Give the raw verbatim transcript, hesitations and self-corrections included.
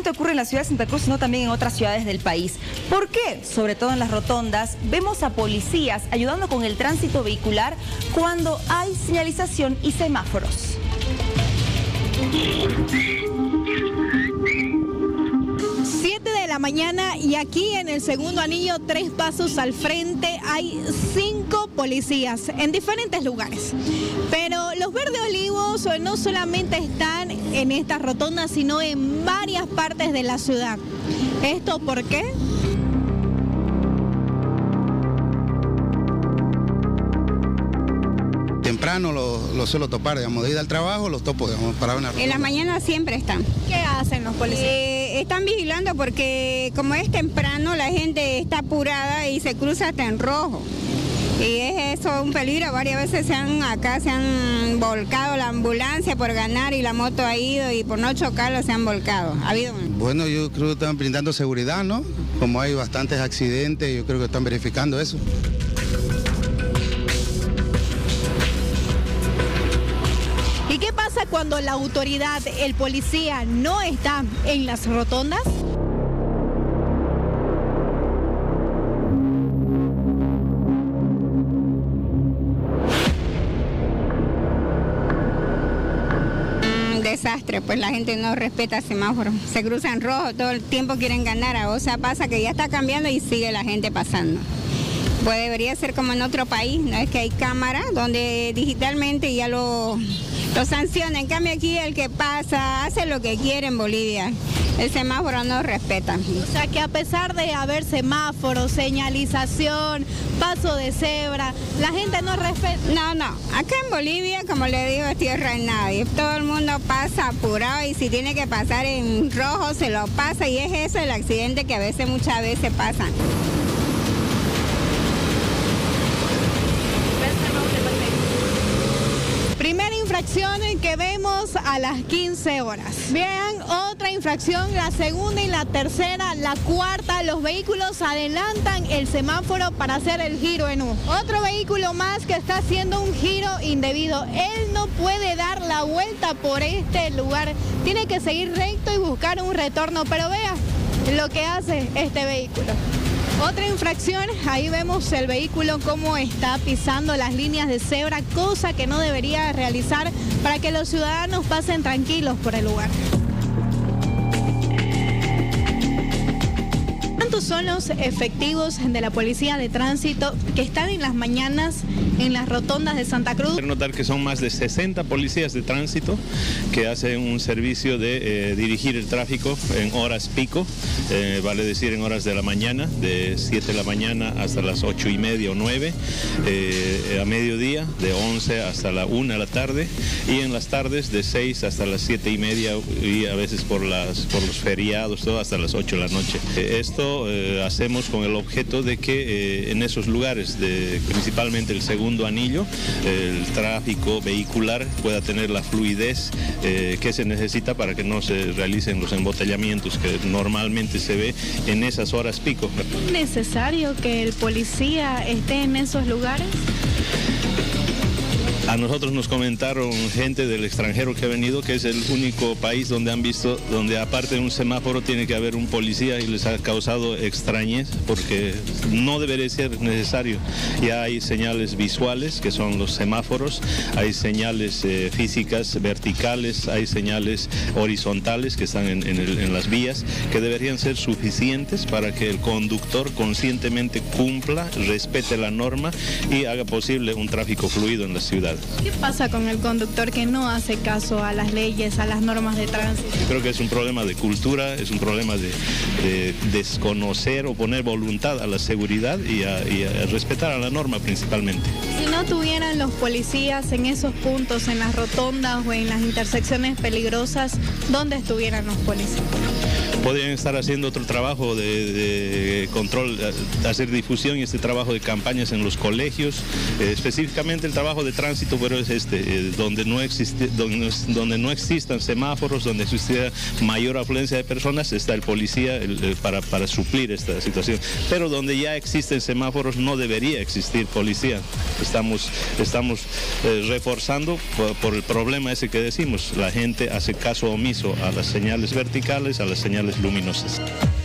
solamente ocurre en la ciudad de Santa Cruz, sino también en otras ciudades del país. ¿Por qué? Sobre todo en las rotondas, vemos a policías ayudando con el tránsito vehicular cuando hay señalización y semáforos. siete de la mañana y aquí en el segundo anillo, tres pasos al frente, hay cinco policías en diferentes lugares. Pero los Verde Olivos no solamente están en estas rotondas, sino en varias partes de la ciudad. ¿Esto por qué? Temprano lo, lo suelo topar, digamos, de ir al trabajo los topo, digamos, para una rotonda. En las mañanas siempre están. ¿Qué hacen los policías? Eh, están vigilando porque como es temprano la gente está apurada y se cruza hasta en rojo. Y es eso un peligro, varias veces se han, acá se han volcado la ambulancia por ganar y la moto ha ido y por no chocarlo se han volcado. ¿Ha habido? Bueno, yo creo que están brindando seguridad, ¿no? Como hay bastantes accidentes, yo creo que están verificando eso. ¿Y qué pasa cuando la autoridad, el policía, no está en las rotondas? Un desastre, pues la gente no respeta el semáforo. Se cruzan rojo, todo el tiempo quieren ganar. O sea, pasa que ya está cambiando y sigue la gente pasando. Pues debería ser como en otro país, ¿no? Es que hay cámaras donde digitalmente ya lo... Lo sancionan. En cambio aquí el que pasa hace lo que quiere en Bolivia. El semáforo no respeta. O sea que a pesar de haber semáforos, señalización, paso de cebra, la gente no respeta. No, no. Acá en Bolivia, como le digo, es tierra de nadie. Todo el mundo pasa apurado y si tiene que pasar en rojo se lo pasa y es eso el accidente que a veces, muchas veces pasan. Primera infracción que vemos a las quince horas. Vean, otra infracción, la segunda y la tercera, la cuarta, los vehículos adelantan el semáforo para hacer el giro en U. Otro vehículo más que está haciendo un giro indebido. Él no puede dar la vuelta por este lugar, tiene que seguir recto y buscar un retorno, pero vea lo que hace este vehículo. Otra infracción, ahí vemos el vehículo cómo está pisando las líneas de cebra, cosa que no debería realizar para que los ciudadanos pasen tranquilos por el lugar. ¿Cuántos son los efectivos de la Policía de Tránsito que están en las mañanas en las rotondas de Santa Cruz? Quiero notar que son más de sesenta policías de tránsito que hacen un servicio de eh, dirigir el tráfico en horas pico, eh, vale decir en horas de la mañana, de siete de la mañana hasta las ocho y media o nueve, eh, a mediodía de once hasta la una de la tarde y en las tardes de seis hasta las siete y media y a veces por, las, por los feriados, todo hasta las ocho de la noche. Eh, esto Eh, hacemos con el objeto de que eh, en esos lugares, de, principalmente el segundo anillo, eh, el tráfico vehicular pueda tener la fluidez eh, que se necesita para que no se realicen los embotellamientos que normalmente se ve en esas horas pico. ¿Es necesario que el policía esté en esos lugares? A nosotros nos comentaron gente del extranjero que ha venido que es el único país donde han visto, donde aparte de un semáforo tiene que haber un policía y les ha causado extrañez porque no debería ser necesario. Ya hay señales visuales que son los semáforos, hay señales eh, físicas verticales, hay señales horizontales que están en, en, el, en las vías que deberían ser suficientes para que el conductor conscientemente cumpla, respete la norma y haga posible un tráfico fluido en la ciudad. ¿Qué pasa con el conductor que no hace caso a las leyes, a las normas de tránsito? Yo creo que es un problema de cultura, es un problema de, de desconocer o poner voluntad a la seguridad y a, y a respetar a la norma principalmente. Si no tuvieran los policías en esos puntos, en las rotondas o en las intersecciones peligrosas, ¿dónde estuvieran los policías? Podrían estar haciendo otro trabajo de, de control, hacer difusión y este trabajo de campañas en los colegios, eh, específicamente el trabajo de tránsito, pero es este, eh, donde, no existe, donde, donde no existan semáforos, donde existiera mayor afluencia de personas, está el policía el, el, para, para suplir esta situación. Pero donde ya existen semáforos no debería existir policía. Estamos, estamos eh, reforzando por, por el problema ese que decimos, la gente hace caso omiso a las señales verticales, a las señales señales luminosas.